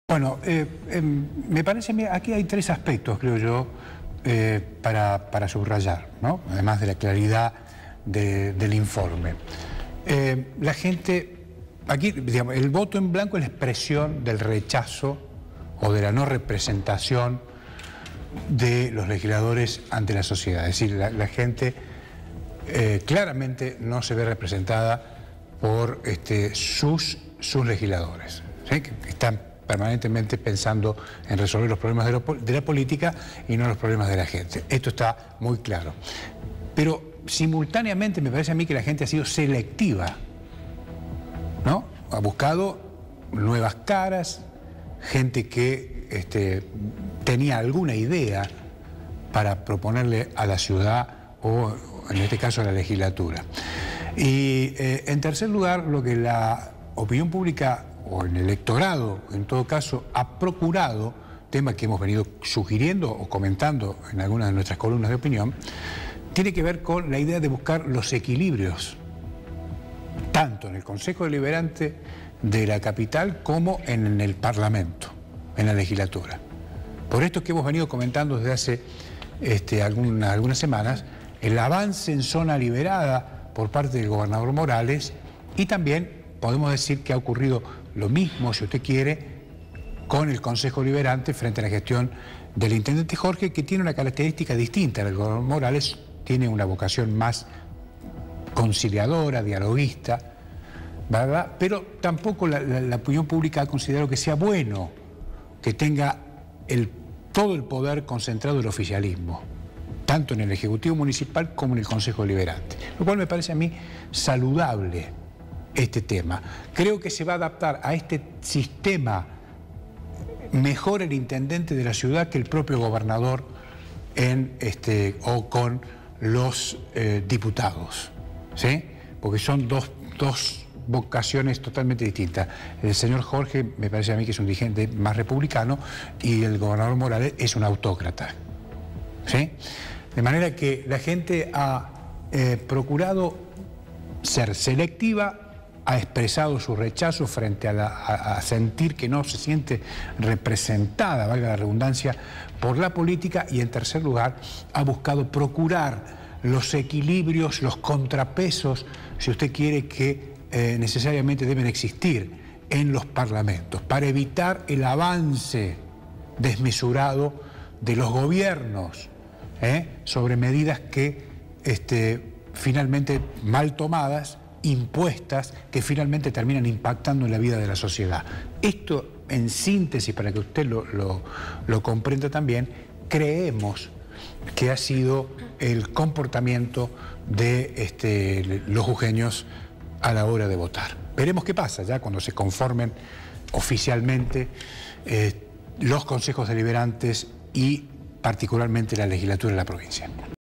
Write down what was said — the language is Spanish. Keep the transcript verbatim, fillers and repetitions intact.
Bueno, eh, eh, me parece, mira, aquí hay tres aspectos, creo yo, eh, para, para subrayar, ¿no? Además de la claridad de, del informe. Eh, la gente, aquí, digamos, el voto en blanco es la expresión del rechazo o de la no representación de los legisladores ante la sociedad. Es decir, la, la gente eh, claramente no se ve representada por este, sus, sus legisladores, ¿sí? Que están permanentemente pensando en resolver los problemas de, lo, de la política y no los problemas de la gente. Esto está muy claro. Pero simultáneamente me parece a mí que la gente ha sido selectiva, ¿no? Ha buscado nuevas caras, gente que este, tenía alguna idea para proponerle a la ciudad o, en este caso, a la legislatura. Y eh, en tercer lugar, lo que la opinión pública o el electorado, en todo caso, ha procurado, tema que hemos venido sugiriendo o comentando en algunas de nuestras columnas de opinión, tiene que ver con la idea de buscar los equilibrios, tanto en el Consejo Deliberante de la capital como en el Parlamento, en la legislatura. Por esto que hemos venido comentando desde hace este, alguna, algunas semanas, el avance en zona liberada por parte del gobernador Morales, y también podemos decir que ha ocurrido lo mismo, si usted quiere, con el Consejo Deliberante frente a la gestión del intendente Jorge, que tiene una característica distinta. El gobernador Morales tiene una vocación más conciliadora, dialoguista, ¿verdad? Pero tampoco la, la, la opinión pública ha considerado que sea bueno que tenga el, todo el poder concentrado en el oficialismo, tanto en el Ejecutivo Municipal como en el Consejo Deliberante, lo cual me parece a mí saludable este tema. Creo que se va a adaptar a este sistema mejor el intendente de la ciudad que el propio gobernador en este, o con los eh, diputados, ¿sí? Porque son dos, dos vocaciones totalmente distintas. El señor Jorge me parece a mí que es un dirigente más republicano y el gobernador Morales es un autócrata, ¿sí? De manera que la gente ha eh, procurado ser selectiva, ha expresado su rechazo frente a, la, a, a sentir que no se siente representada, valga la redundancia, por la política, y en tercer lugar ha buscado procurar los equilibrios, los contrapesos, si usted quiere, que eh, necesariamente deben existir en los parlamentos, para evitar el avance desmesurado de los gobiernos ¿eh? sobre medidas que este, finalmente mal tomadas, impuestas, que finalmente terminan impactando en la vida de la sociedad. Esto, en síntesis, para que usted lo, lo, lo comprenda también, creemos que ha sido el comportamiento de este, los jujeños a la hora de votar. Veremos qué pasa ya cuando se conformen oficialmente eh, los consejos deliberantes y particularmente la legislatura de la provincia.